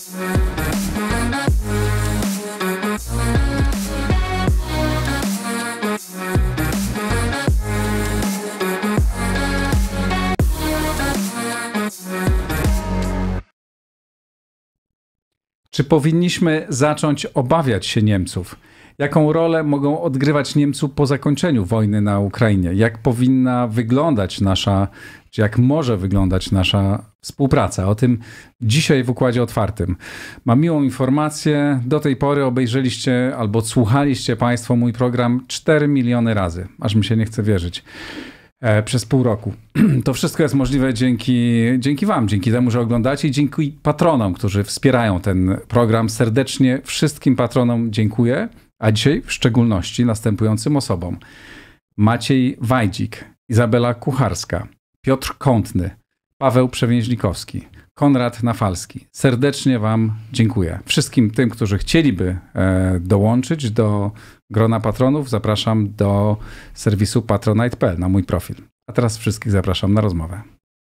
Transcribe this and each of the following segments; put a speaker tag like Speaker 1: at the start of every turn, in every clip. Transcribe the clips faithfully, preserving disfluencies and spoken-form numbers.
Speaker 1: Czy powinniśmy zacząć obawiać się Niemców? Jaką rolę mogą odgrywać Niemcy po zakończeniu wojny na Ukrainie? Jak powinna wyglądać nasza, czy jak może wyglądać nasza współpraca? O tym dzisiaj w Układzie Otwartym. Mam miłą informację. Do tej pory obejrzeliście albo słuchaliście Państwo mój program cztery miliony razy. Aż mi się nie chce wierzyć. Przez pół roku. To wszystko jest możliwe dzięki, dzięki wam, dzięki temu, że oglądacie i dzięki patronom, którzy wspierają ten program. Serdecznie wszystkim patronom dziękuję, a dzisiaj w szczególności następującym osobom. Maciej Wajdzik, Izabela Kucharska, Piotr Kątny, Paweł Przewięźlikowski, Konrad Nafalski. Serdecznie wam dziękuję. Wszystkim tym, którzy chcieliby e, dołączyć do grona patronów, zapraszam do serwisu patronite kropka p l na mój profil. A teraz wszystkich zapraszam na rozmowę.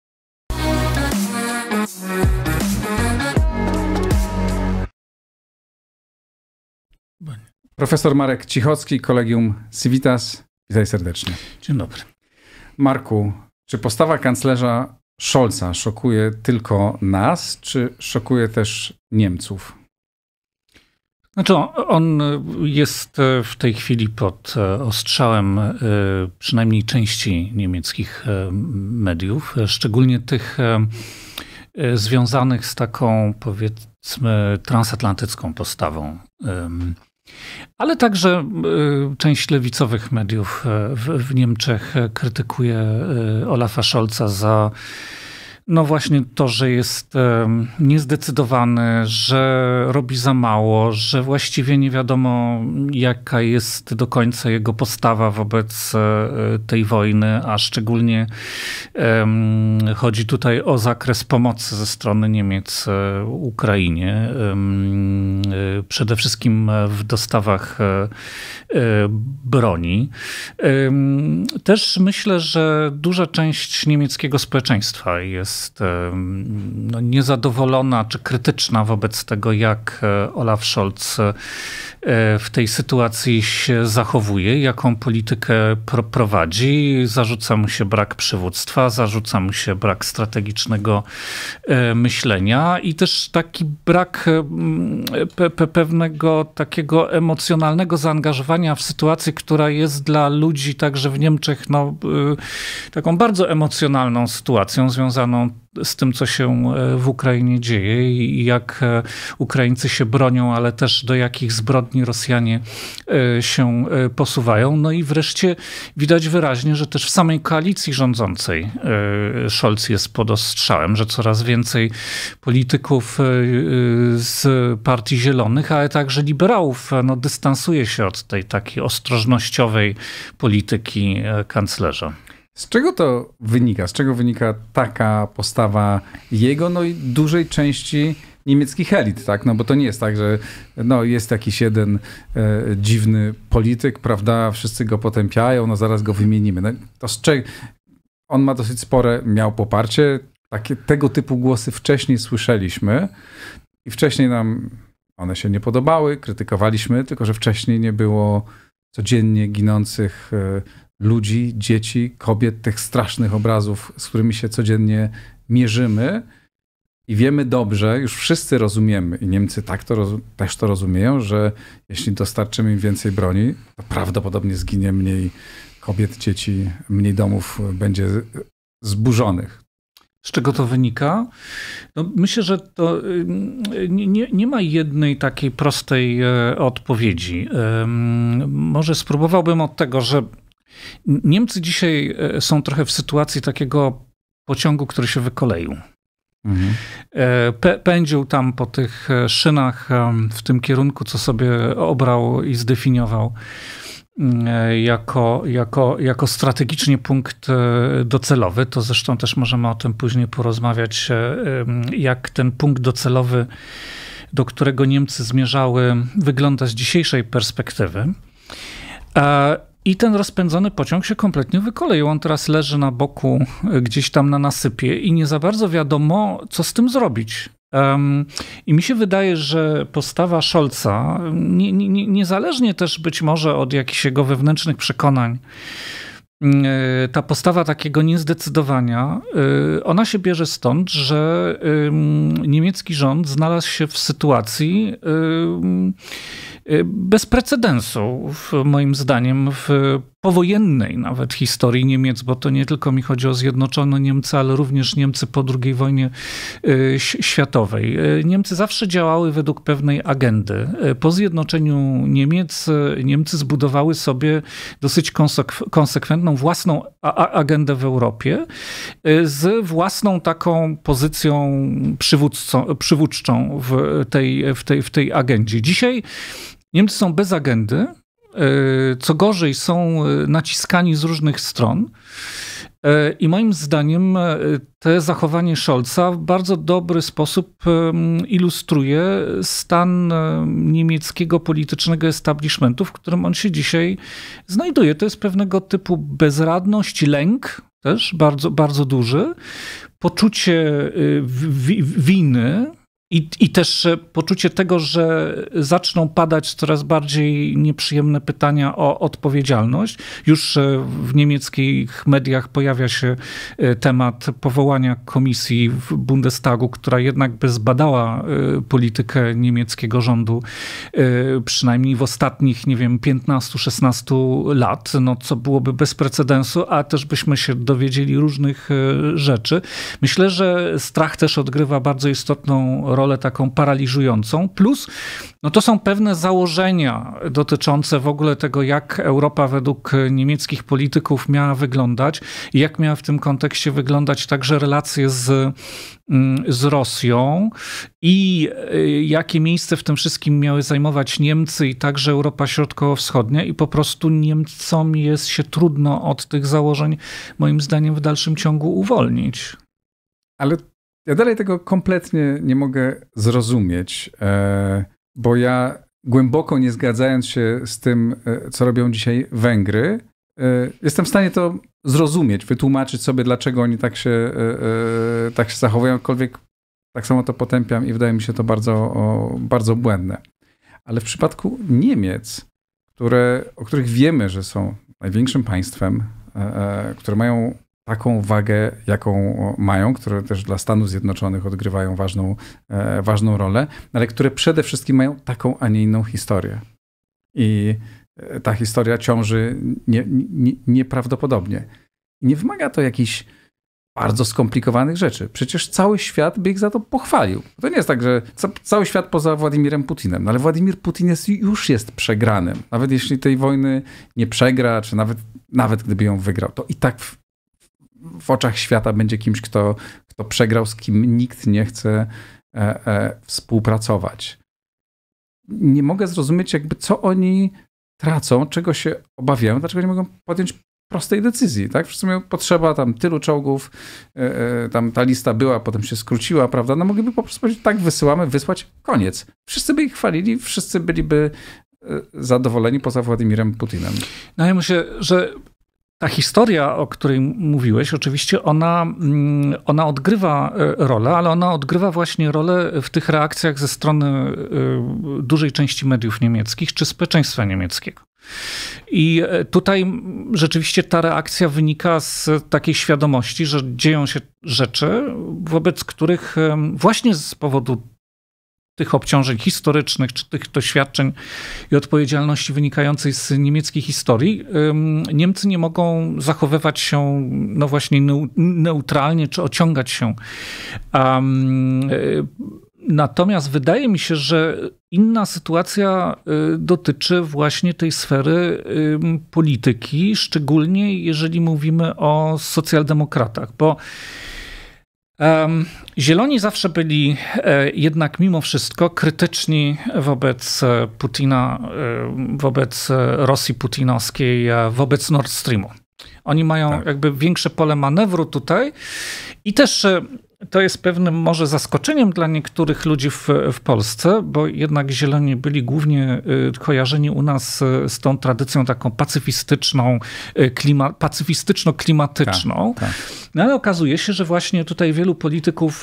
Speaker 1: Profesor Marek Cichocki, Kolegium Civitas. Witaj serdecznie.
Speaker 2: Dzień dobry.
Speaker 1: Marku, czy postawa kanclerza Scholza szokuje tylko nas, czy szokuje też Niemców?
Speaker 2: Znaczy on jest w tej chwili pod ostrzałem przynajmniej części niemieckich mediów, szczególnie tych związanych z taką, powiedzmy, transatlantycką postawą. Ale także część lewicowych mediów w, w Niemczech krytykuje Olafa Scholza za no właśnie to, że jest niezdecydowany, że robi za mało, że właściwie nie wiadomo, jaka jest do końca jego postawa wobec tej wojny, a szczególnie chodzi tutaj o zakres pomocy ze strony Niemiec Ukrainie. Przede wszystkim w dostawach broni. Też myślę, że duża część niemieckiego społeczeństwa jest jest no, niezadowolona czy krytyczna wobec tego, jak Olaf Scholz w tej sytuacji się zachowuje, jaką politykę pro prowadzi. Zarzuca mu się brak przywództwa, zarzuca mu się brak strategicznego myślenia i też taki brak pe pe pewnego takiego emocjonalnego zaangażowania w sytuację, która jest dla ludzi także w Niemczech no, taką bardzo emocjonalną sytuacją związaną z tym, co się w Ukrainie dzieje i jak Ukraińcy się bronią, ale też do jakich zbrodni Rosjanie się posuwają. No i wreszcie widać wyraźnie, że też w samej koalicji rządzącej Scholz jest pod ostrzałem, że coraz więcej polityków z Partii Zielonych, ale także liberałów no, dystansuje się od tej takiej ostrożnościowej polityki kanclerza.
Speaker 1: Z czego to wynika? Z czego wynika taka postawa jego, no i dużej części niemieckich elit, tak? No bo to nie jest tak, że no, jest jakiś jeden e, dziwny polityk, prawda? Wszyscy go potępiają, no zaraz go wymienimy. No, to z czego... On ma dosyć spore, miał poparcie. Takie, tego typu głosy wcześniej słyszeliśmy i wcześniej nam one się nie podobały, krytykowaliśmy, tylko że wcześniej nie było codziennie ginących e, ludzi, dzieci, kobiet, tych strasznych obrazów, z którymi się codziennie mierzymy i wiemy dobrze, już wszyscy rozumiemy i Niemcy tak to też to rozumieją, że jeśli dostarczymy im więcej broni, to prawdopodobnie zginie mniej kobiet, dzieci, mniej domów będzie zburzonych.
Speaker 2: Z czego to wynika? No myślę, że to nie, nie ma jednej takiej prostej odpowiedzi. Może spróbowałbym od tego, że Niemcy dzisiaj są trochę w sytuacji takiego pociągu, który się wykoleił. Mhm. Pędził tam po tych szynach w tym kierunku, co sobie obrał i zdefiniował jako, jako, jako strategicznie punkt docelowy. To zresztą też możemy o tym później porozmawiać, jak ten punkt docelowy, do którego Niemcy zmierzały, wygląda z dzisiejszej perspektywy. I ten rozpędzony pociąg się kompletnie wykoleił. On teraz leży na boku gdzieś tam na nasypie i nie za bardzo wiadomo, co z tym zrobić. I mi się wydaje, że postawa Scholza, nie, nie, niezależnie też być może od jakichś jego wewnętrznych przekonań, ta postawa takiego niezdecydowania, ona się bierze stąd, że niemiecki rząd znalazł się w sytuacji bez precedensu, moim zdaniem, w powojennej nawet historii Niemiec, bo to nie tylko mi chodzi o zjednoczone Niemcy, ale również Niemcy po drugiej wojnie światowej. Niemcy zawsze działały według pewnej agendy. Po zjednoczeniu Niemiec Niemcy zbudowały sobie dosyć konsek- konsekwentną własną a- agendę w Europie z własną taką pozycją przywódcą, przywódczą w tej, w tej, w tej agendzie. Dzisiaj Niemcy są bez agendy, co gorzej są naciskani z różnych stron i moim zdaniem to zachowanie Scholza w bardzo dobry sposób ilustruje stan niemieckiego politycznego establishmentu, w którym on się dzisiaj znajduje. To jest pewnego typu bezradność, lęk też bardzo, bardzo duży, poczucie wi- winy, I, I też poczucie tego, że zaczną padać coraz bardziej nieprzyjemne pytania o odpowiedzialność. Już w niemieckich mediach pojawia się temat powołania komisji w Bundestagu, która jednak by zbadała politykę niemieckiego rządu przynajmniej w ostatnich, nie wiem, piętnastu szesnastu lat, no co byłoby bez precedensu, a też byśmy się dowiedzieli różnych rzeczy. Myślę, że strach też odgrywa bardzo istotną rolę taką paraliżującą, plus no to są pewne założenia dotyczące w ogóle tego, jak Europa według niemieckich polityków miała wyglądać i jak miała w tym kontekście wyglądać także relacje z, z Rosją i jakie miejsce w tym wszystkim miały zajmować Niemcy i także Europa Środkowo-Wschodnia i po prostu Niemcom jest się trudno od tych założeń moim zdaniem w dalszym ciągu uwolnić.
Speaker 1: Ale ja dalej tego kompletnie nie mogę zrozumieć, bo ja głęboko nie zgadzając się z tym, co robią dzisiaj Węgry, jestem w stanie to zrozumieć, wytłumaczyć sobie, dlaczego oni tak się, tak się zachowują, jakkolwiek tak samo to potępiam i wydaje mi się to bardzo, bardzo błędne. Ale w przypadku Niemiec, które, o których wiemy, że są największym państwem, które mają taką wagę, jaką mają, które też dla Stanów Zjednoczonych odgrywają ważną, e, ważną rolę, ale które przede wszystkim mają taką, a nie inną historię. I ta historia ciąży nie, nie, nieprawdopodobnie. I nie wymaga to jakichś bardzo skomplikowanych rzeczy. Przecież cały świat by ich za to pochwalił. To nie jest tak, że ca- cały świat poza Władimirem Putinem, no ale Władimir Putin jest, już jest przegranym. Nawet jeśli tej wojny nie przegra, czy nawet, nawet gdyby ją wygrał, to i tak w, w oczach świata będzie kimś, kto, kto przegrał, z kim nikt nie chce e, e, współpracować. Nie mogę zrozumieć, jakby co oni tracą, czego się obawiają, dlaczego nie mogą podjąć prostej decyzji, tak? Wszyscy mają potrzeba tam tylu czołgów, e, e, tam ta lista była, potem się skróciła, prawda? No mogliby po prostu powiedzieć, tak, wysyłamy, wysłać, koniec. Wszyscy by ich chwalili, wszyscy byliby e, zadowoleni poza Władimirem Putinem.
Speaker 2: No ja myślę, że ta historia, o której mówiłeś, oczywiście ona, ona odgrywa rolę, ale ona odgrywa właśnie rolę w tych reakcjach ze strony dużej części mediów niemieckich czy społeczeństwa niemieckiego. I tutaj rzeczywiście ta reakcja wynika z takiej świadomości, że dzieją się rzeczy, wobec których właśnie z powodu tych obciążeń historycznych, czy tych doświadczeń i odpowiedzialności wynikającej z niemieckiej historii, Niemcy nie mogą zachowywać się no właśnie neutralnie, czy ociągać się. Um, natomiast wydaje mi się, że inna sytuacja dotyczy właśnie tej sfery polityki, szczególnie jeżeli mówimy o socjaldemokratach, bo Um, Zieloni zawsze byli e, jednak mimo wszystko krytyczni wobec Putina, e, wobec Rosji putinowskiej, e, wobec Nord Streamu. Oni mają tak. jakby większe pole manewru tutaj i też e, to jest pewnym może zaskoczeniem dla niektórych ludzi w, w Polsce, bo jednak Zieloni byli głównie kojarzeni u nas z tą tradycją taką pacyfistyczną, klima, pacyfistyczno-klimatyczną. Tak, tak. No ale okazuje się, że właśnie tutaj wielu polityków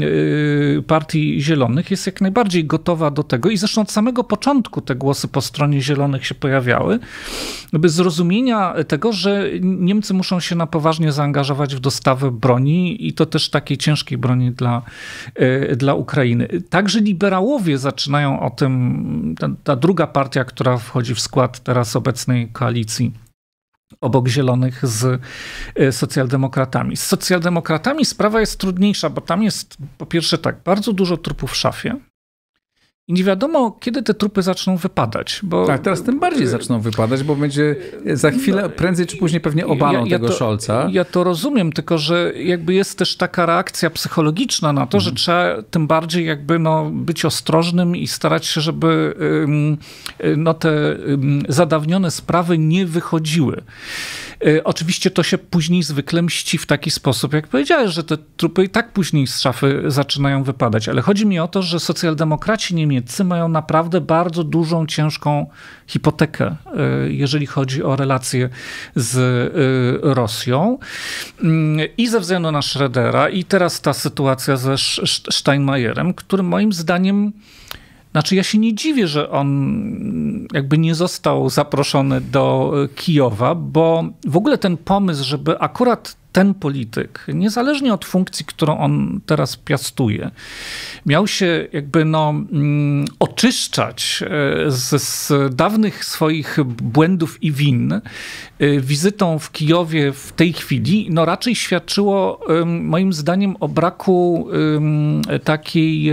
Speaker 2: Partii Zielonych jest jak najbardziej gotowa do tego i zresztą od samego początku te głosy po stronie Zielonych się pojawiały, by zrozumienia tego, że Niemcy muszą się na poważnie zaangażować w dostawę broni i to też takiej ciężkiej broni dla, dla Ukrainy. Także liberałowie zaczynają o tym, ta, ta druga partia, która wchodzi w skład teraz obecnej koalicji obok Zielonych z socjaldemokratami. Z socjaldemokratami sprawa jest trudniejsza, bo tam jest po pierwsze tak, bardzo dużo trupów w szafie i nie wiadomo, kiedy te trupy zaczną wypadać. Bo...
Speaker 1: Tak, teraz tym bardziej zaczną wypadać, bo będzie za chwilę, prędzej czy później pewnie obalą ja, ja tego
Speaker 2: to,
Speaker 1: Scholza.
Speaker 2: Ja to rozumiem, tylko że jakby jest też taka reakcja psychologiczna na to, mhm. że trzeba tym bardziej jakby no, być ostrożnym i starać się, żeby no, te zadawnione sprawy nie wychodziły. Oczywiście to się później zwykle mści w taki sposób, jak powiedziałeś, że te trupy i tak później z szafy zaczynają wypadać, ale chodzi mi o to, że socjaldemokraci niemieccy mają naprawdę bardzo dużą, ciężką hipotekę, jeżeli chodzi o relacje z Rosją i ze względu na Schrödera i teraz ta sytuacja ze Steinmeierem, który moim zdaniem Znaczy ja się nie dziwię, że on jakby nie został zaproszony do Kijowa, bo w ogóle ten pomysł, żeby akurat ten polityk, niezależnie od funkcji, którą on teraz piastuje, miał się jakby no, oczyszczać z, z dawnych swoich błędów i win wizytą w Kijowie w tej chwili, no raczej świadczyło moim zdaniem o braku takiej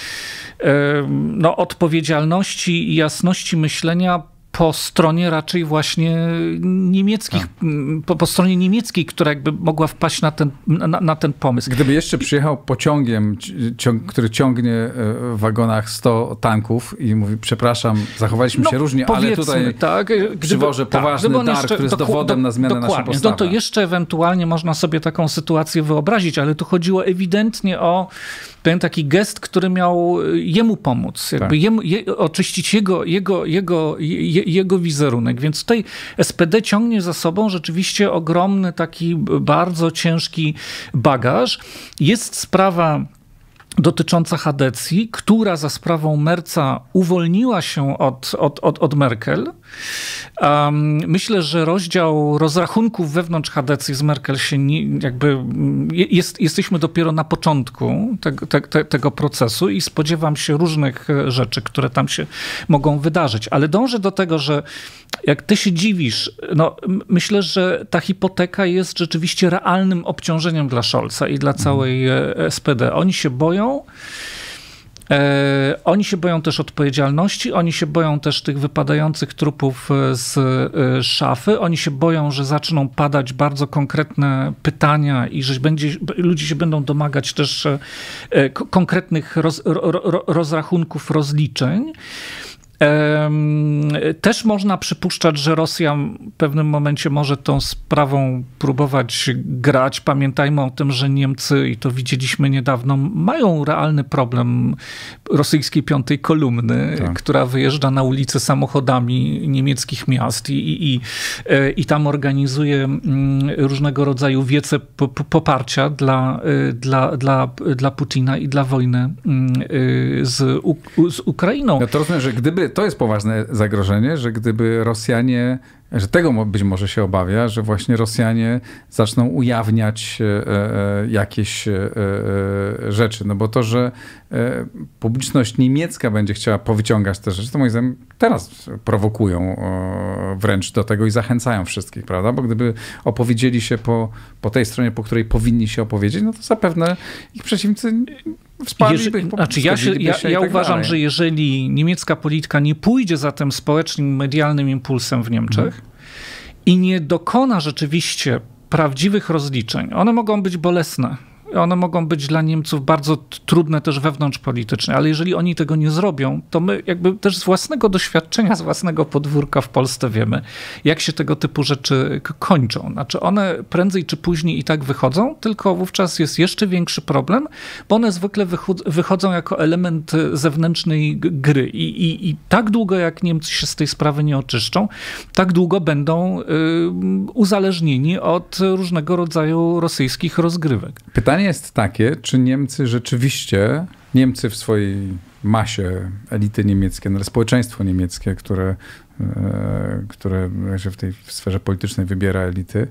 Speaker 2: no, odpowiedzialności i jasności myślenia po stronie raczej właśnie niemieckich, po, po stronie niemieckiej, która jakby mogła wpaść na ten, na, na ten pomysł.
Speaker 1: Gdyby jeszcze przyjechał pociągiem, ciąg, który ciągnie w wagonach sto tanków i mówi, przepraszam, zachowaliśmy no, się różnie, ale tutaj tak, przywożę gdyby, poważny tak, dar, jeszcze, który jest dowodem do, na zmianę naszej postawy.
Speaker 2: No to jeszcze ewentualnie można sobie taką sytuację wyobrazić, ale tu chodziło ewidentnie o ten taki gest, który miał jemu pomóc, jakby tak. jemu, je, oczyścić jego, jego, jego, je, jego wizerunek. Więc tutaj S P D ciągnie za sobą rzeczywiście ogromny taki bardzo ciężki bagaż. Jest sprawa dotycząca Hadecji, która za sprawą Merza uwolniła się od, od, od, od Merkel. Um, myślę, że rozdział rozrachunków wewnątrz Hadecji z Merkel się nie, jakby jest, jesteśmy dopiero na początku te, te, te, tego procesu i spodziewam się różnych rzeczy, które tam się mogą wydarzyć. Ale dążę do tego, że jak ty się dziwisz, no myślę, że ta hipoteka jest rzeczywiście realnym obciążeniem dla Scholza i dla całej S P D. Oni się boją, e, oni się boją też odpowiedzialności, oni się boją też tych wypadających trupów z e, szafy, oni się boją, że zaczną padać bardzo konkretne pytania i że będzie, ludzie się będą domagać też e, konkretnych roz, ro, ro, rozrachunków, rozliczeń. Też można przypuszczać, że Rosja w pewnym momencie może tą sprawą próbować grać. Pamiętajmy o tym, że Niemcy, i to widzieliśmy niedawno, mają realny problem rosyjskiej piątej kolumny, tak. która wyjeżdża na ulice samochodami niemieckich miast i, i, i, i tam organizuje różnego rodzaju wiece poparcia dla, dla, dla, dla Putina i dla wojny z, z Ukrainą.
Speaker 1: Ja to rozumiem, że gdyby to jest poważne zagrożenie, że gdyby Rosjanie, że tego być może się obawia, że właśnie Rosjanie zaczną ujawniać jakieś rzeczy. No bo to, że publiczność niemiecka będzie chciała powyciągać te rzeczy, to moim zdaniem teraz prowokują wręcz do tego i zachęcają wszystkich, prawda? Bo gdyby opowiedzieli się po, po tej stronie, po której powinni się opowiedzieć, no to zapewne ich przeciwnicy wsparliby,
Speaker 2: Jeże, znaczy ja, się, ja, ja tak uważam, dalej. że jeżeli niemiecka polityka nie pójdzie za tym społecznym, medialnym impulsem w Niemczech hmm. i nie dokona rzeczywiście prawdziwych rozliczeń, one mogą być bolesne, One mogą być dla Niemców bardzo trudne też wewnątrzpolitycznie, ale jeżeli oni tego nie zrobią, to my jakby też z własnego doświadczenia, z własnego podwórka w Polsce wiemy, jak się tego typu rzeczy kończą. Znaczy one prędzej czy później i tak wychodzą, tylko wówczas jest jeszcze większy problem, bo one zwykle wychodzą jako element zewnętrznej gry I, i, i tak długo jak Niemcy się z tej sprawy nie oczyszczą, tak długo będą y, uzależnieni od różnego rodzaju rosyjskich rozgrywek.
Speaker 1: Pytanie jest takie, czy Niemcy rzeczywiście, Niemcy w swojej masie, elity niemieckie, no, społeczeństwo niemieckie, które, które w tej sferze politycznej wybiera elity,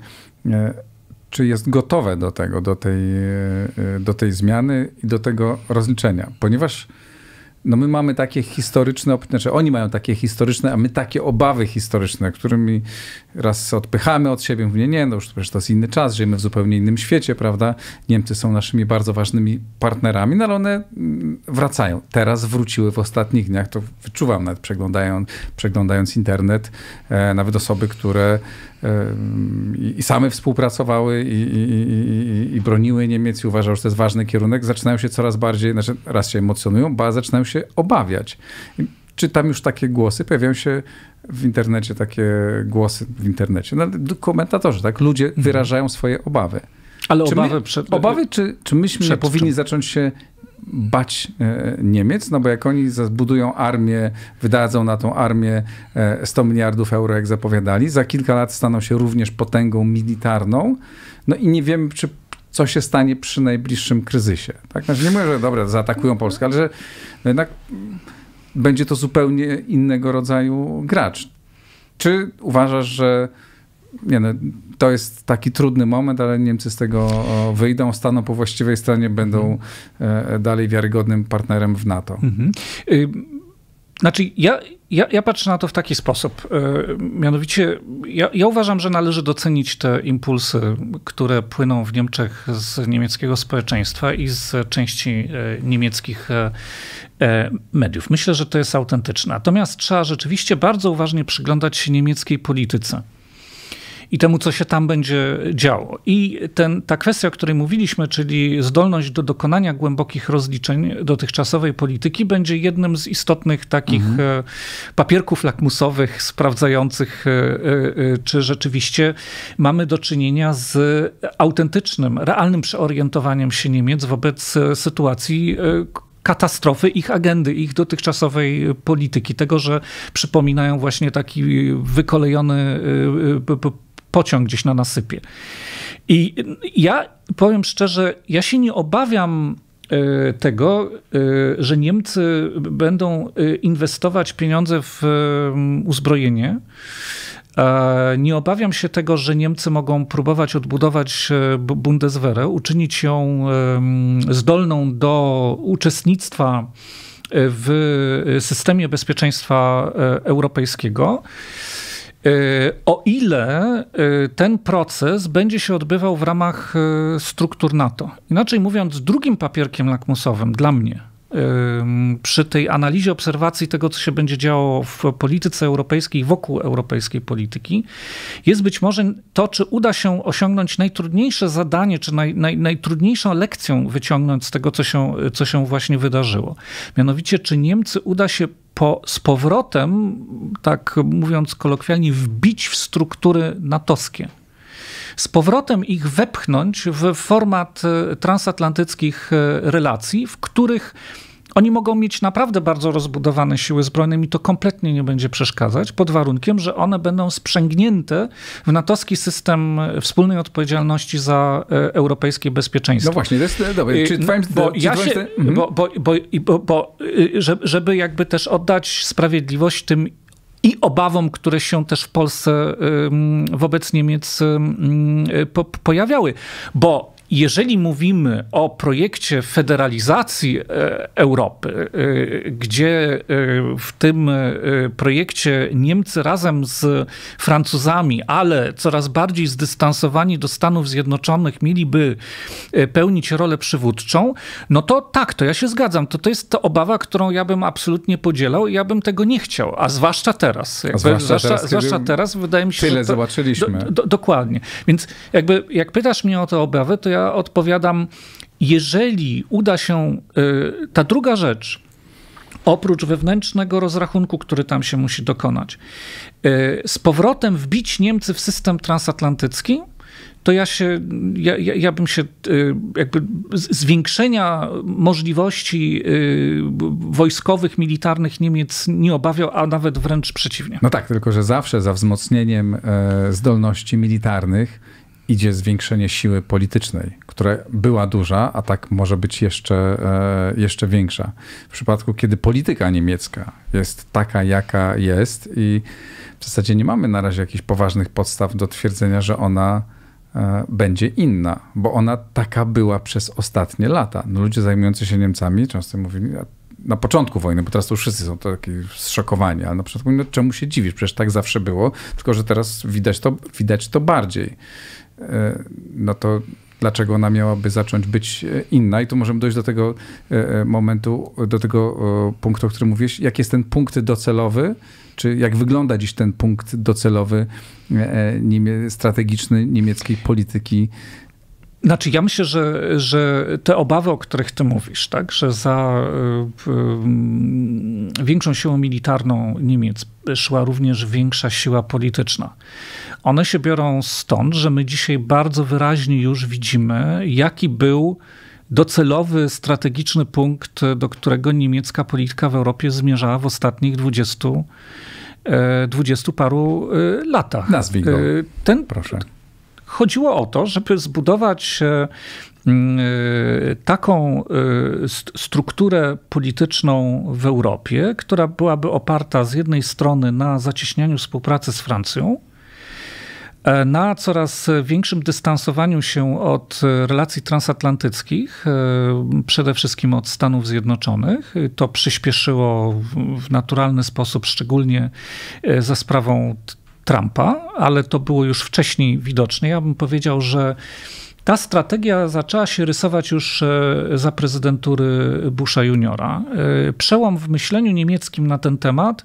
Speaker 1: czy jest gotowe do tego, do tej, do tej zmiany i do tego rozliczenia? Ponieważ no my mamy takie historyczne, znaczy oni mają takie historyczne, a my takie obawy historyczne, którymi raz odpychamy od siebie, mówię, nie, no już przecież to jest inny czas, żyjemy w zupełnie innym świecie, prawda? Niemcy są naszymi bardzo ważnymi partnerami, no ale one wracają. Teraz wróciły w ostatnich dniach, to wyczuwam nawet przeglądając, przeglądając internet, e, nawet osoby, które e, i, i same współpracowały i, i, i, i broniły Niemiec i uważały, że to jest ważny kierunek, zaczynają się coraz bardziej, znaczy raz się emocjonują, ba zaczynają się obawiać. I czytam już takie głosy, pojawiają się w internecie takie głosy, w internecie, no, komentatorzy, tak? Ludzie wyrażają swoje obawy.
Speaker 2: Ale
Speaker 1: czy
Speaker 2: obawy
Speaker 1: my,
Speaker 2: przed...
Speaker 1: Obawy, czy, czy myśmy
Speaker 2: przed
Speaker 1: powinni
Speaker 2: czym?
Speaker 1: zacząć się bać e, Niemiec? No bo jak oni zbudują armię, wydadzą na tą armię e, sto miliardów euro, jak zapowiadali, za kilka lat staną się również potęgą militarną, no i nie wiemy, czy co się stanie przy najbliższym kryzysie. Tak? Znaczy nie mówię, że dobra, zaatakują Polskę, ale że jednak będzie to zupełnie innego rodzaju gracz. Czy uważasz, że nie no, to jest taki trudny moment, ale Niemcy z tego wyjdą, staną po właściwej stronie, będą mhm. dalej wiarygodnym partnerem w NATO?
Speaker 2: Mhm. Y- Znaczy, ja, ja, ja patrzę na to w taki sposób. Mianowicie, ja, ja uważam, że należy docenić te impulsy, które płyną w Niemczech z niemieckiego społeczeństwa i z części niemieckich mediów. Myślę, że to jest autentyczne. Natomiast trzeba rzeczywiście bardzo uważnie przyglądać się niemieckiej polityce i temu, co się tam będzie działo. I ten, ta kwestia, o której mówiliśmy, czyli zdolność do dokonania głębokich rozliczeń dotychczasowej polityki, będzie jednym z istotnych takich mhm. papierków lakmusowych sprawdzających, czy rzeczywiście mamy do czynienia z autentycznym, realnym przeorientowaniem się Niemiec wobec sytuacji katastrofy ich agendy, ich dotychczasowej polityki. Tego, że przypominają właśnie taki wykolejony pociąg gdzieś na nasypie. I ja powiem szczerze, ja się nie obawiam tego, że Niemcy będą inwestować pieniądze w uzbrojenie. Nie obawiam się tego, że Niemcy mogą próbować odbudować Bundeswehrę, uczynić ją zdolną do uczestnictwa w systemie bezpieczeństwa europejskiego, o ile ten proces będzie się odbywał w ramach struktur NATO. Inaczej mówiąc, drugim papierkiem lakmusowym dla mnie przy tej analizie, obserwacji tego, co się będzie działo w polityce europejskiej, wokół europejskiej polityki, jest być może to, czy uda się osiągnąć najtrudniejsze zadanie, czy naj, naj, najtrudniejszą lekcją wyciągnąć z tego, co się, co się właśnie wydarzyło. Mianowicie, czy Niemcy uda się po, z powrotem, tak mówiąc kolokwialnie, wbić w struktury natowskie. Z powrotem ich wepchnąć w format transatlantyckich relacji, w których oni mogą mieć naprawdę bardzo rozbudowane siły zbrojne, mi to kompletnie nie będzie przeszkadzać, pod warunkiem, że one będą sprzęgnięte w natowski system wspólnej odpowiedzialności za europejskie bezpieczeństwo.
Speaker 1: No właśnie, to jest dobre. Czy twoim,
Speaker 2: bo
Speaker 1: czy
Speaker 2: ja
Speaker 1: twoim...
Speaker 2: się, mhm. bo, bo, bo, bo, bo żeby jakby też oddać sprawiedliwość tym i obawom, które się też w Polsce wobec Niemiec pojawiały. Bo jeżeli mówimy o projekcie federalizacji Europy, gdzie w tym projekcie Niemcy razem z Francuzami, ale coraz bardziej zdystansowani do Stanów Zjednoczonych mieliby pełnić rolę przywódczą, no to tak, to ja się zgadzam. To, to jest ta obawa, którą ja bym absolutnie podzielał i ja bym tego nie chciał, a zwłaszcza teraz. Jakby,
Speaker 1: a zwłaszcza,
Speaker 2: zwłaszcza,
Speaker 1: teraz,
Speaker 2: zwłaszcza teraz wydaje mi się,
Speaker 1: tyle
Speaker 2: że to,
Speaker 1: zobaczyliśmy.
Speaker 2: Do, do, dokładnie. Więc jakby jak pytasz mnie o te obawy, to ja ja odpowiadam, jeżeli uda się, ta druga rzecz, oprócz wewnętrznego rozrachunku, który tam się musi dokonać, z powrotem wbić Niemcy w system transatlantycki, to ja się, ja, ja, ja bym się jakby zwiększenia możliwości wojskowych, militarnych Niemiec nie obawiał, a nawet wręcz przeciwnie.
Speaker 1: No tak, tylko że zawsze za wzmocnieniem zdolności militarnych idzie zwiększenie siły politycznej, która była duża, a tak może być jeszcze, jeszcze większa. W przypadku, kiedy polityka niemiecka jest taka, jaka jest i w zasadzie nie mamy na razie jakichś poważnych podstaw do twierdzenia, że ona będzie inna, bo ona taka była przez ostatnie lata. No, ludzie zajmujący się Niemcami często mówili na początku wojny, bo teraz to już wszyscy są taki zszokowani, ale na początku mówili, no czemu się dziwisz? Przecież tak zawsze było, tylko że teraz widać to, widać to bardziej. No to dlaczego ona miałaby zacząć być inna? I tu możemy dojść do tego momentu, do tego punktu, o którym mówisz. Jaki jest ten punkt docelowy? Czy jak wygląda dziś ten punkt docelowy strategiczny niemieckiej polityki?
Speaker 2: Znaczy, ja myślę, że, że te obawy, o których ty mówisz, tak, że za y, y, większą siłą militarną Niemiec szła również większa siła polityczna. One się biorą stąd, że my dzisiaj bardzo wyraźnie już widzimy, jaki był docelowy, strategiczny punkt, do którego niemiecka polityka w Europie zmierzała w ostatnich dwudziestu, dwudziestu paru latach.
Speaker 1: Nazwij go,
Speaker 2: Ten,
Speaker 1: proszę.
Speaker 2: Chodziło o to, żeby zbudować taką strukturę polityczną w Europie, która byłaby oparta z jednej strony na zacieśnianiu współpracy z Francją, na coraz większym dystansowaniu się od relacji transatlantyckich, przede wszystkim od Stanów Zjednoczonych. To przyspieszyło w naturalny sposób, szczególnie za sprawą Trumpa, ale to było już wcześniej widoczne. Ja bym powiedział, że ta strategia zaczęła się rysować już za prezydentury Busha juniora. Przełom w myśleniu niemieckim na ten temat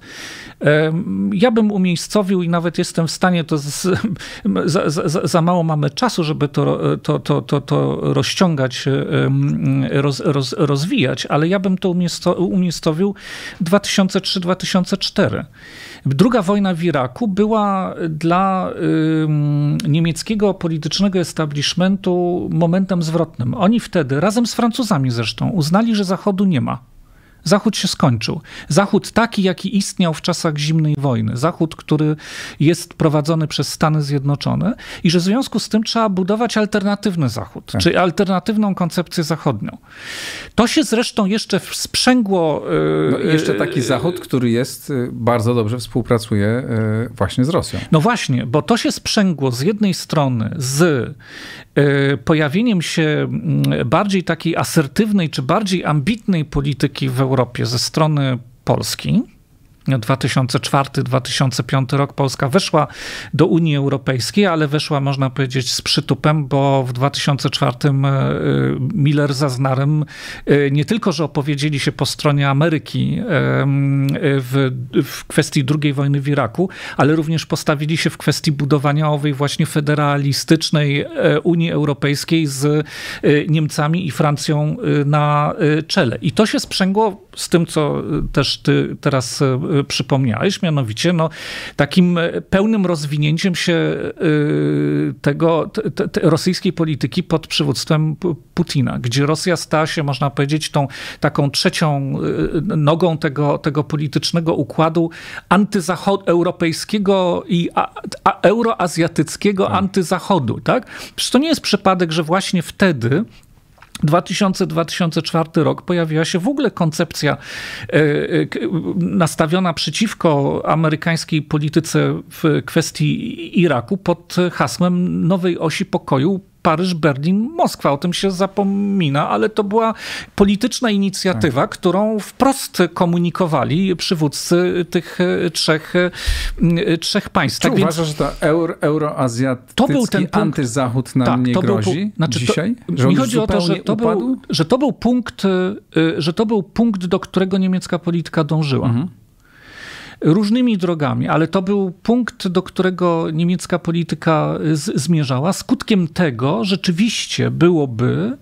Speaker 2: ja bym umiejscowił i nawet jestem w stanie, to z, za, za, za mało mamy czasu, żeby to, to, to, to, to rozciągać, roz, roz, rozwijać, ale ja bym to umiejscowił dwa tysiące trzy do dwa tysiące czwartego. Druga wojna w Iraku była dla y, niemieckiego politycznego establishmentu momentem zwrotnym. Oni wtedy, razem z Francuzami zresztą, uznali, że Zachodu nie ma. Zachód się skończył. Zachód taki, jaki istniał w czasach zimnej wojny. Zachód, który jest prowadzony przez Stany Zjednoczone i że w związku z tym trzeba budować alternatywny Zachód, tak. Czyli alternatywną koncepcję zachodnią. To się zresztą jeszcze sprzęgło...
Speaker 1: No i jeszcze taki Zachód, który jest, bardzo dobrze współpracuje właśnie z Rosją.
Speaker 2: No właśnie, bo to się sprzęgło z jednej strony z pojawieniem się bardziej takiej asertywnej czy bardziej ambitnej polityki w Europie ze strony Polski. dwa tysiące czwarty do dwa tysiące piąty rok Polska weszła do Unii Europejskiej, ale weszła, można powiedzieć, z przytupem, bo w dwa tysiące czwartym Miller z Aznarem nie tylko, że opowiedzieli się po stronie Ameryki w, w kwestii drugiej wojny w Iraku, ale również postawili się w kwestii budowania owej właśnie federalistycznej Unii Europejskiej z Niemcami i Francją na czele. I to się sprzęgło z tym, co też ty teraz przypomniałeś, mianowicie no, takim pełnym rozwinięciem się tego te, te rosyjskiej polityki pod przywództwem Putina, gdzie Rosja stała się, można powiedzieć, tą taką trzecią nogą tego, tego politycznego układu antyeuropejskiego i a, a, euroazjatyckiego tak. antyzachodu. Tak? Przecież to nie jest przypadek, że właśnie wtedy dwa tysiące do dwa tysiące czwarty rok pojawiła się w ogóle koncepcja nastawiona przeciwko amerykańskiej polityce w kwestii Iraku pod hasłem nowej osi pokoju Paryż, Berlin, Moskwa. O tym się zapomina, ale to była polityczna inicjatywa, tak. którą wprost komunikowali przywódcy tych trzech, trzech państw.
Speaker 1: Czy
Speaker 2: tak
Speaker 1: uważasz, więc... że to euro, euroazjatycki to był ten punkt, antyzachód nam tak, nie grozi był, znaczy dzisiaj?
Speaker 2: To, mi chodzi o to, że to, był, że to był punkt, że to był punkt, do którego niemiecka polityka dążyła. Mhm. różnymi drogami, ale to był punkt, do którego niemiecka polityka z, zmierzała. Skutkiem tego rzeczywiście byłoby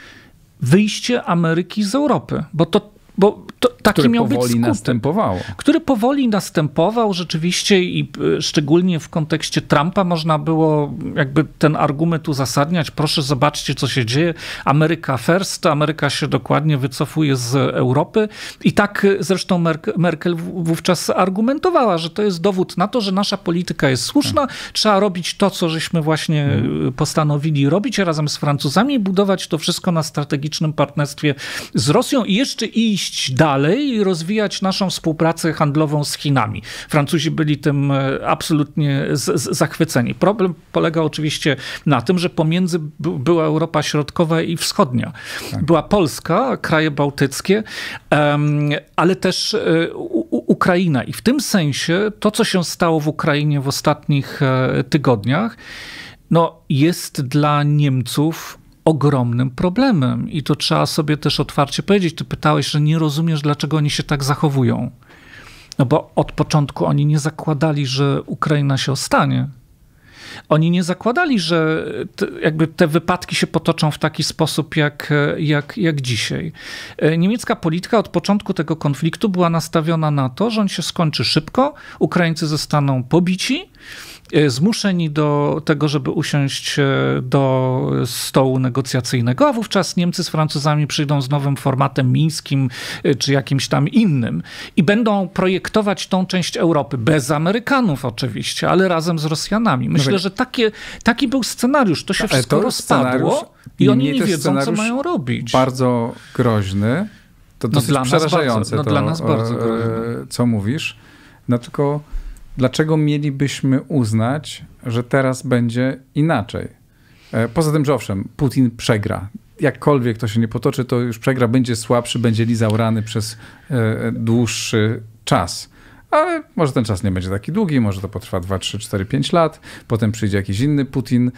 Speaker 2: wyjście Ameryki z Europy, bo to Bo to, taki
Speaker 1: który
Speaker 2: miał
Speaker 1: powoli
Speaker 2: być skutek,
Speaker 1: następowało.
Speaker 2: Który powoli następował rzeczywiście i szczególnie w kontekście Trumpa można było jakby ten argument uzasadniać. Proszę, zobaczcie, co się dzieje. Ameryka first, Ameryka się dokładnie wycofuje z Europy. I tak zresztą Merkel wówczas argumentowała, że to jest dowód na to, że nasza polityka jest słuszna. Hmm. Trzeba robić to, co żeśmy właśnie hmm. postanowili robić razem z Francuzami i budować to wszystko na strategicznym partnerstwie z Rosją i jeszcze iść dalej i rozwijać naszą współpracę handlową z Chinami. Francuzi byli tym absolutnie z, z, zachwyceni. Problem polega oczywiście na tym, że pomiędzy była Europa Środkowa i Wschodnia. Tak. Była Polska, kraje bałtyckie, um, ale też u, Ukraina. I w tym sensie to, co się stało w Ukrainie w ostatnich tygodniach, no, jest dla Niemców ogromnym problemem i to trzeba sobie też otwarcie powiedzieć. Ty pytałeś, że nie rozumiesz, dlaczego oni się tak zachowują. No bo od początku oni nie zakładali, że Ukraina się ostanie. Oni nie zakładali, że te, jakby te wypadki się potoczą w taki sposób jak, jak, jak dzisiaj. Niemiecka polityka od początku tego konfliktu była nastawiona na to, że on się skończy szybko, Ukraińcy zostaną pobici, zmuszeni do tego, żeby usiąść do stołu negocjacyjnego, a wówczas Niemcy z Francuzami przyjdą z nowym formatem mińskim czy jakimś tam innym i będą projektować tą część Europy, bez Amerykanów oczywiście, ale razem z Rosjanami. Myślę, no, że takie, taki był scenariusz. To się wszystko rozpadło i oni nie wiedzą, co mają robić.
Speaker 1: Bardzo groźny. To dosyć no przerażające,
Speaker 2: bardzo, no
Speaker 1: to,
Speaker 2: dla nas bardzo groźny.
Speaker 1: Co mówisz. No tylko dlaczego mielibyśmy uznać, że teraz będzie inaczej? Poza tym, że owszem, Putin przegra. Jakkolwiek to się nie potoczy, to już przegra, będzie słabszy, będzie lizał rany przez dłuższy czas. Ale może ten czas nie będzie taki długi, może to potrwa dwa, trzy, cztery, pięć lat, potem przyjdzie jakiś inny Putin.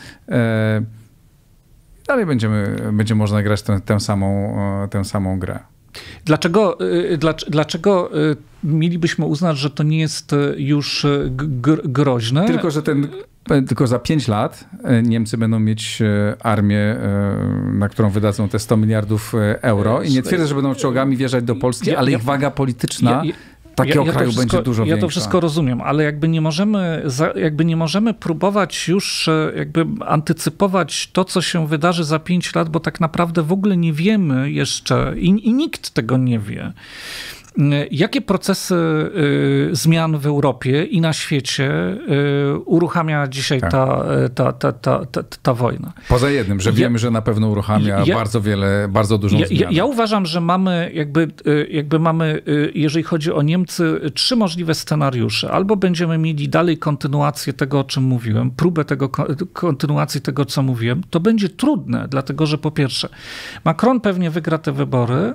Speaker 1: Dalej będziemy, będzie można grać tę, tę, samą, tę samą grę.
Speaker 2: Dlaczego, dlaczego mielibyśmy uznać, że to nie jest już groźne?
Speaker 1: Tylko, że ten, tylko za pięć lat Niemcy będą mieć armię, na którą wydadzą te sto miliardów euro. I nie twierdzę, że będą czołgami wjeżdżać do Polski, ale ich waga polityczna ja, ja, takiego ja, ja kraju wszystko, będzie dużo
Speaker 2: ja
Speaker 1: większa.
Speaker 2: Ja to wszystko rozumiem, ale jakby nie możemy, jakby nie możemy próbować już jakby antycypować to, co się wydarzy za pięć lat, bo tak naprawdę w ogóle nie wiemy jeszcze i, i nikt tego nie wie. Jakie procesy y, zmian w Europie i na świecie y, uruchamia dzisiaj tak. ta, ta, ta, ta, ta, ta wojna?
Speaker 1: Poza jednym, że wiemy, ja, że na pewno uruchamia ja, bardzo wiele, bardzo dużą
Speaker 2: ja,
Speaker 1: zmianę.
Speaker 2: Ja, ja uważam, że mamy jakby, jakby mamy, jeżeli chodzi o Niemcy, trzy możliwe scenariusze. Albo będziemy mieli dalej kontynuację tego, o czym mówiłem, próbę tego, kontynuacji tego, co mówiłem. To będzie trudne, dlatego że po pierwsze, Macron pewnie wygra te wybory,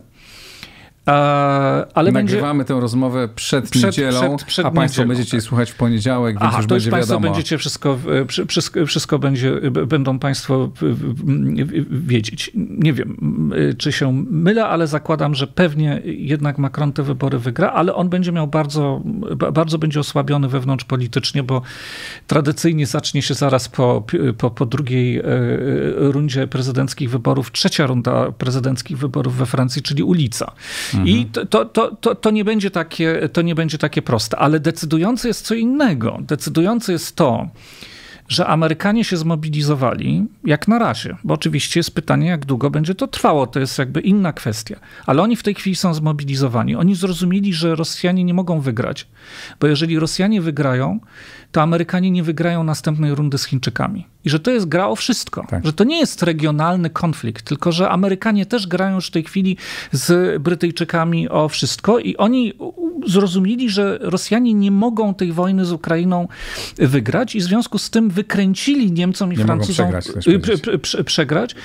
Speaker 2: Ale
Speaker 1: Nagrywamy
Speaker 2: będzie...
Speaker 1: tę rozmowę przed, przed niedzielą, przed, przed a państwo niedzielą, będziecie tak. słuchać w poniedziałek, więc
Speaker 2: Aha,
Speaker 1: już
Speaker 2: to
Speaker 1: będzie
Speaker 2: już państwo
Speaker 1: wiadomo.
Speaker 2: Będziecie wszystko, wszystko, wszystko będzie, będą państwo wiedzieć. Nie wiem, czy się mylę, ale zakładam, że pewnie jednak Macron te wybory wygra, ale on będzie miał bardzo, bardzo będzie osłabiony wewnątrz politycznie, bo tradycyjnie zacznie się zaraz po, po, po drugiej rundzie prezydenckich wyborów, trzecia runda prezydenckich wyborów we Francji, czyli ulica. Mhm. I to, to, to, to, nie będzie takie, to nie będzie takie proste, ale decydujące jest co innego. Decydujące jest to, że Amerykanie się zmobilizowali, jak na razie, bo oczywiście jest pytanie, jak długo będzie to trwało, to jest jakby inna kwestia, ale oni w tej chwili są zmobilizowani. Oni zrozumieli, że Rosjanie nie mogą wygrać, bo jeżeli Rosjanie wygrają, to Amerykanie nie wygrają następnej rundy z Chińczykami. I że to jest gra o wszystko, tak. Że to nie jest regionalny konflikt, tylko że Amerykanie też grają już w tej chwili z Brytyjczykami o wszystko i oni zrozumieli, że Rosjanie nie mogą tej wojny z Ukrainą wygrać i w związku z tym wykręcili Niemcom i nie Francuzom przegrać, prze, prze, przegrać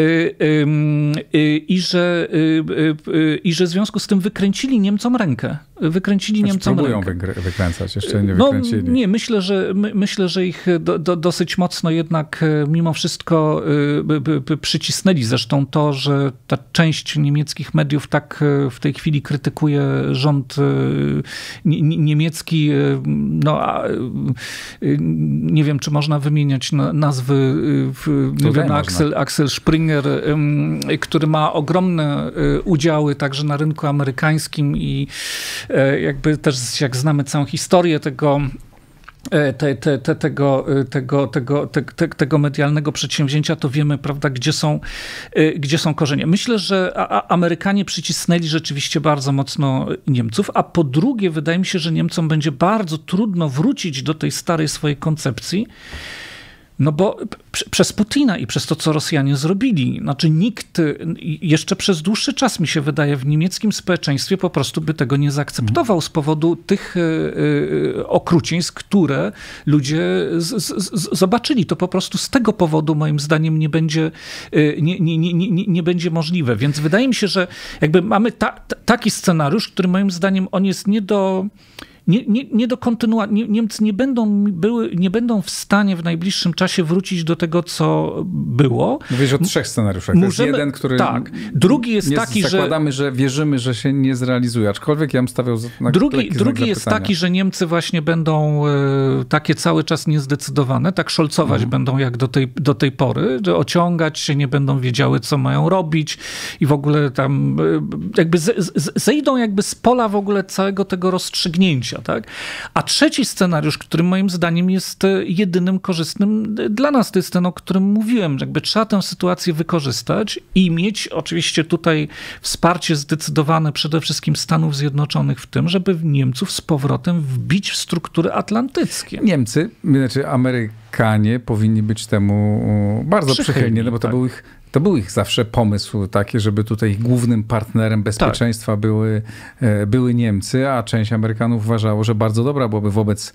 Speaker 2: i że, i że w związku z tym wykręcili Niemcom rękę. Wykręcili
Speaker 1: znaczy,
Speaker 2: Niemcom
Speaker 1: próbują
Speaker 2: rękę.
Speaker 1: wykręcać, jeszcze nie wykręcili.
Speaker 2: No, nie, myślę, że my, myślę, że ich do, do, dosyć mocno jednak mimo wszystko by, by, by przycisnęli. Zresztą to, że ta część niemieckich mediów tak w tej chwili krytykuje rząd niemiecki, no nie wiem, czy można wymieniać nazwy, nie wiem, Axel, Axel Springer, który ma ogromne udziały także na rynku amerykańskim i jakby też jak znamy całą historię tego Te, te, te, tego, tego, tego, te, te, tego medialnego przedsięwzięcia, to wiemy, prawda, gdzie są, gdzie są korzenie. Myślę, że Amerykanie przycisnęli rzeczywiście bardzo mocno Niemców, a po drugie wydaje mi się, że Niemcom będzie bardzo trudno wrócić do tej starej swojej koncepcji, no bo przez Putina i przez to, co Rosjanie zrobili, znaczy nikt jeszcze przez dłuższy czas, mi się wydaje, w niemieckim społeczeństwie po prostu by tego nie zaakceptował z powodu tych okrucieństw, które ludzie z, z, zobaczyli. To po prostu z tego powodu, moim zdaniem, nie będzie, nie, nie, nie, nie, nie będzie możliwe. Więc wydaje mi się, że jakby mamy ta, ta, taki scenariusz, który moim zdaniem on jest nie do... Nie, nie, nie do kontynuacji. Niemcy nie będą, były, nie będą w stanie w najbliższym czasie wrócić do tego, co było.
Speaker 1: Mówisz o trzech scenariuszach. To
Speaker 2: Możemy,
Speaker 1: jest jeden, który
Speaker 2: tak. Drugi jest
Speaker 1: nie
Speaker 2: taki, że...
Speaker 1: zakładamy, że wierzymy, że się nie zrealizuje, aczkolwiek ja bym stawiał na
Speaker 2: Drugi, drugi jest taki, że Niemcy właśnie będą y, takie cały czas niezdecydowane, tak szolcować mhm. będą jak do tej, do tej pory, że ociągać się, nie będą wiedziały, co mają robić i w ogóle tam y, jakby z, z, zejdą jakby z pola w ogóle całego tego rozstrzygnięcia. Tak? A trzeci scenariusz, który moim zdaniem jest jedynym korzystnym dla nas, to jest ten, o którym mówiłem, że jakby trzeba tę sytuację wykorzystać i mieć oczywiście tutaj wsparcie zdecydowane przede wszystkim Stanów Zjednoczonych w tym, żeby Niemców z powrotem wbić w struktury atlantyckie.
Speaker 1: Niemcy, znaczy Amerykanie powinni być temu bardzo przychylni, przychylni no bo to tak. był ich To był ich zawsze pomysł taki, żeby tutaj ich głównym partnerem bezpieczeństwa tak. były, były Niemcy, a część Amerykanów uważało, że bardzo dobra byłoby wobec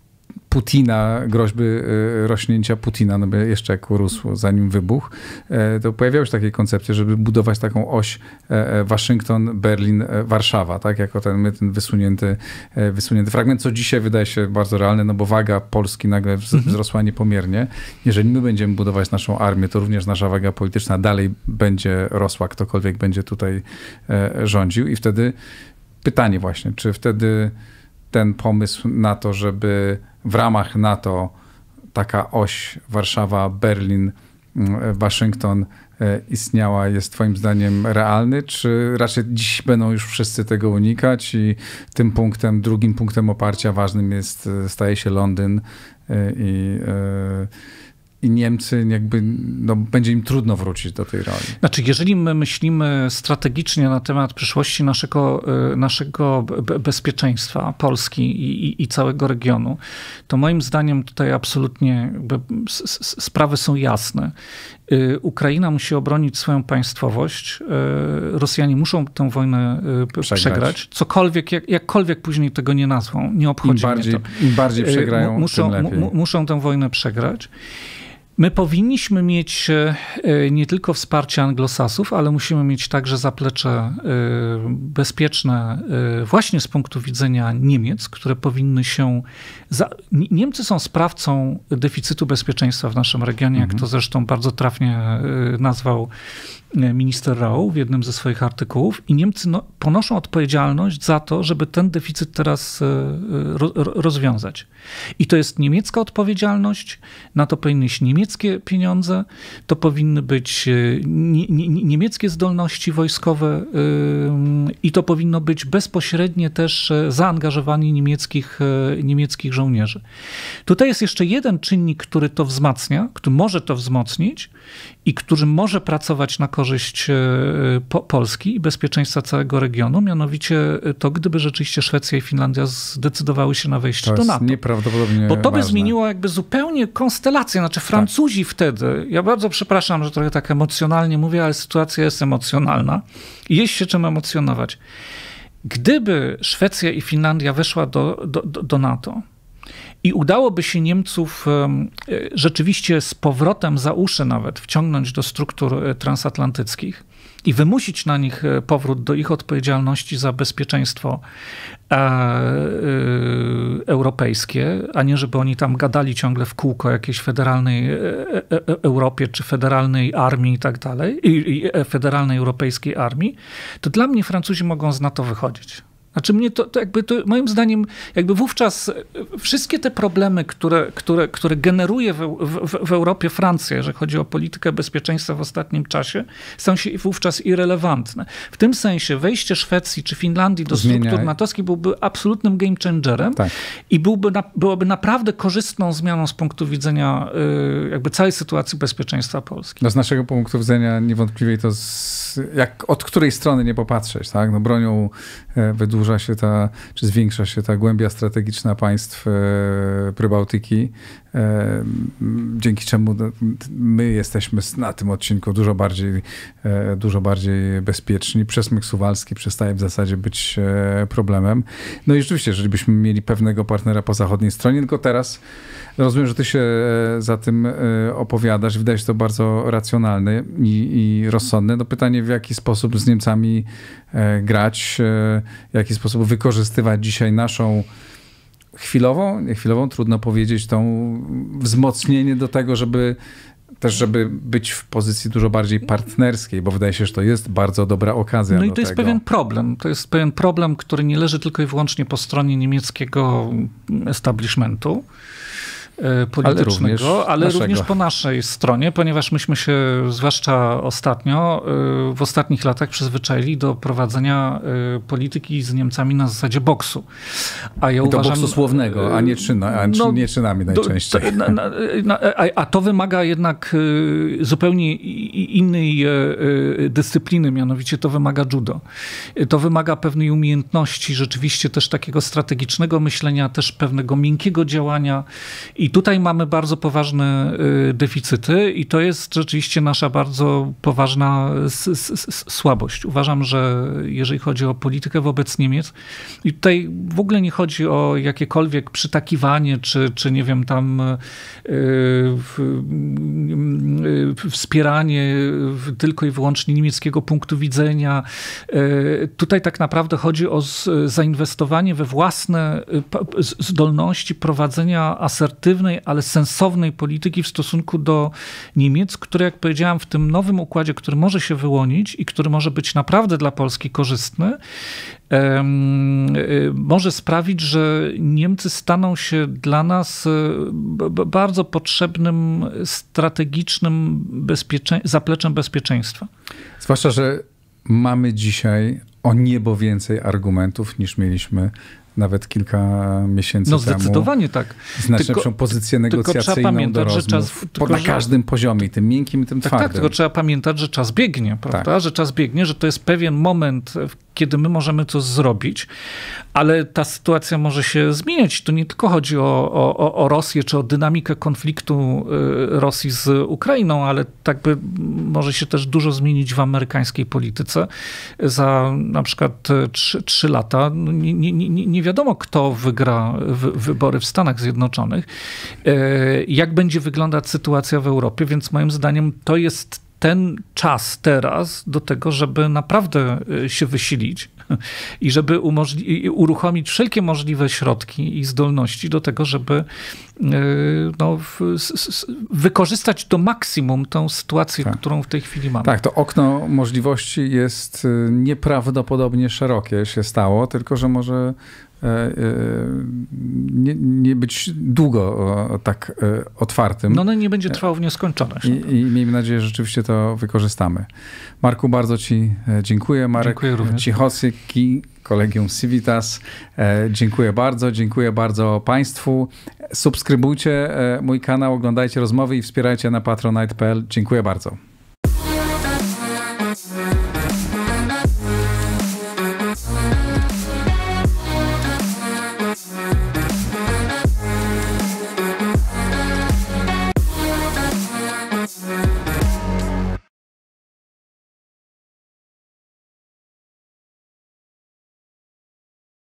Speaker 1: Putina, groźby rośnięcia Putina, no by jeszcze jak urósł zanim wybuchł, to pojawiały się takie koncepcje, żeby budować taką oś Waszyngton, Berlin, Warszawa, tak, jako ten, ten wysunięty, wysunięty fragment, co dzisiaj wydaje się bardzo realne, no bo waga Polski nagle wzrosła niepomiernie. Jeżeli my będziemy budować naszą armię, to również nasza waga polityczna dalej będzie rosła, ktokolwiek będzie tutaj rządził i wtedy pytanie właśnie, czy wtedy ten pomysł na to, żeby w ramach NATO taka oś Warszawa, Berlin, Waszyngton istniała, jest twoim zdaniem realny, czy raczej dziś będą już wszyscy tego unikać i tym punktem, drugim punktem oparcia ważnym jest, staje się Londyn i, i Niemcy jakby, no, będzie im trudno wrócić do tej roli.
Speaker 2: Znaczy, jeżeli my myślimy strategicznie na temat przyszłości naszego, naszego bezpieczeństwa Polski i, i, i całego regionu, to moim zdaniem tutaj absolutnie sprawy są jasne. Ukraina musi obronić swoją państwowość. Rosjanie muszą tę wojnę przegrać. przegrać. Cokolwiek, jak, jakkolwiek później tego nie nazwą, nie obchodzi
Speaker 1: Im bardziej,
Speaker 2: mnie to.
Speaker 1: Im bardziej przegrają,
Speaker 2: muszą,
Speaker 1: tym lepiej.
Speaker 2: Muszą tę wojnę przegrać. My powinniśmy mieć nie tylko wsparcie anglosasów, ale musimy mieć także zaplecze bezpieczne właśnie z punktu widzenia Niemiec, które powinny się... Za... Niemcy są sprawcą deficytu bezpieczeństwa w naszym regionie, jak to zresztą bardzo trafnie nazwał minister Rau w jednym ze swoich artykułów i Niemcy no, ponoszą odpowiedzialność za to, żeby ten deficyt teraz ro, rozwiązać. I to jest niemiecka odpowiedzialność, na to powinny iść niemieckie pieniądze, to powinny być nie, nie, niemieckie zdolności wojskowe yy, i to powinno być bezpośrednie też zaangażowanie niemieckich, niemieckich żołnierzy. Tutaj jest jeszcze jeden czynnik, który to wzmacnia, który może to wzmocnić i który może pracować na korzyść po Polski i bezpieczeństwa całego regionu, mianowicie to, gdyby rzeczywiście Szwecja i Finlandia zdecydowały się na wejście
Speaker 1: to
Speaker 2: do
Speaker 1: jest
Speaker 2: NATO.
Speaker 1: Nieprawdopodobnie
Speaker 2: Bo to by
Speaker 1: ważne.
Speaker 2: zmieniło jakby zupełnie konstelację. Znaczy Francuzi tak. wtedy, ja bardzo przepraszam, że trochę tak emocjonalnie mówię, ale sytuacja jest emocjonalna i jest się czym emocjonować. Gdyby Szwecja i Finlandia weszła do, do, do NATO, i udałoby się Niemców rzeczywiście z powrotem za uszy nawet wciągnąć do struktur transatlantyckich, i wymusić na nich powrót do ich odpowiedzialności za bezpieczeństwo e, e, europejskie, a nie żeby oni tam gadali ciągle w kółko jakiejś federalnej e, e, Europie, czy federalnej armii i tak dalej, i, i federalnej europejskiej armii, to dla mnie Francuzi mogą z NATO wychodzić. Znaczy mnie to, to jakby to, moim zdaniem, jakby wówczas wszystkie te problemy, które, które, które generuje w, w, w Europie Francja, jeżeli chodzi o politykę bezpieczeństwa w ostatnim czasie, są się wówczas irrelevantne. W tym sensie wejście Szwecji czy Finlandii do
Speaker 1: Zmienia...
Speaker 2: struktur natowskich byłby absolutnym game changerem
Speaker 1: tak.
Speaker 2: i byłby na, byłoby naprawdę korzystną zmianą z punktu widzenia y, jakby całej sytuacji bezpieczeństwa Polski.
Speaker 1: No z naszego punktu widzenia niewątpliwie to z, jak, od której strony nie popatrzeć, tak? No bronią wydłuża się ta, czy zwiększa się ta głębia strategiczna państw e, Prybałtyki, e, dzięki czemu my jesteśmy na tym odcinku dużo bardziej, e, dużo bardziej bezpieczni. Przesmyk suwalski przestaje w zasadzie być e, problemem. No i rzeczywiście, jeżeli byśmy mieli pewnego partnera po zachodniej stronie, tylko teraz rozumiem, że ty się za tym opowiadasz. Wydaje się to bardzo racjonalne i, i rozsądne. No pytanie, w jaki sposób z Niemcami grać, w jaki sposób wykorzystywać dzisiaj naszą chwilową, nie chwilową, trudno powiedzieć, tą wzmocnienie do tego, żeby też, żeby być w pozycji dużo bardziej partnerskiej, bo wydaje się, że to jest bardzo dobra okazja.
Speaker 2: No i
Speaker 1: do
Speaker 2: to jest
Speaker 1: tego.
Speaker 2: pewien problem. To jest pewien problem, który nie leży tylko i wyłącznie po stronie niemieckiego establishmentu politycznego, ale również, ale również po naszej stronie, ponieważ myśmy się, zwłaszcza ostatnio, w ostatnich latach przyzwyczaili do prowadzenia polityki z Niemcami na zasadzie boksu. A ja
Speaker 1: do
Speaker 2: uważam,
Speaker 1: boksu słownego, a nie, czyna, a no, nie czynami najczęściej.
Speaker 2: To, na, na, na, a to wymaga jednak zupełnie innej dyscypliny, mianowicie to wymaga judo. To wymaga pewnej umiejętności, rzeczywiście też takiego strategicznego myślenia, też pewnego miękkiego działania. I tutaj mamy bardzo poważne deficyty i to jest rzeczywiście nasza bardzo poważna s- s- słabość. Uważam, że jeżeli chodzi o politykę wobec Niemiec, i tutaj w ogóle nie chodzi o jakiekolwiek przytakiwanie, czy, czy nie wiem, tam wspieranie tylko i wyłącznie niemieckiego punktu widzenia. Tutaj tak naprawdę chodzi o zainwestowanie we własne zdolności prowadzenia asertywnej, ale sensownej polityki w stosunku do Niemiec, które, jak powiedziałem, w tym nowym układzie, który może się wyłonić i który może być naprawdę dla Polski korzystny, może sprawić, że Niemcy staną się dla nas bardzo potrzebnym, strategicznym bezpiecze- zapleczem bezpieczeństwa.
Speaker 1: Zwłaszcza, że mamy dzisiaj o niebo więcej argumentów niż mieliśmy nawet kilka miesięcy
Speaker 2: no,
Speaker 1: temu.
Speaker 2: No zdecydowanie tak.
Speaker 1: Znacznie lepszą pozycję negocjacyjną do rozmów. Czas, tylko, na każdym że, poziomie, tym miękkim i tym
Speaker 2: tak,
Speaker 1: twardym.
Speaker 2: Tak, tylko trzeba pamiętać, że czas biegnie, prawda? Tak. Że czas biegnie, że to jest pewien moment, kiedy my możemy coś zrobić, ale ta sytuacja może się zmieniać. To nie tylko chodzi o, o, o Rosję, czy o dynamikę konfliktu Rosji z Ukrainą, ale tak by może się też dużo zmienić w amerykańskiej polityce. Za na przykład trzy lata nie, nie, nie, nie wiadomo, kto wygra wy, wybory w Stanach Zjednoczonych, jak będzie wyglądać sytuacja w Europie, więc moim zdaniem to jest ten czas teraz do tego, żeby naprawdę się wysilić i żeby umożli- uruchomić wszelkie możliwe środki i zdolności do tego, żeby no, wykorzystać do maksimum tę sytuację, tak. którą w tej chwili mamy.
Speaker 1: Tak, to okno możliwości jest nieprawdopodobnie szerokie się stało, tylko że może nie, nie być długo tak otwartym.
Speaker 2: No, no nie będzie trwało w nieskończoność.
Speaker 1: I, I miejmy nadzieję, że rzeczywiście to wykorzystamy. Marku, bardzo ci dziękuję. Marek
Speaker 2: dziękuję również.
Speaker 1: Cichocki, Kolegium Civitas. Dziękuję bardzo. Dziękuję bardzo państwu. Subskrybujcie mój kanał, oglądajcie rozmowy i wspierajcie na patronite kropka p l. Dziękuję bardzo.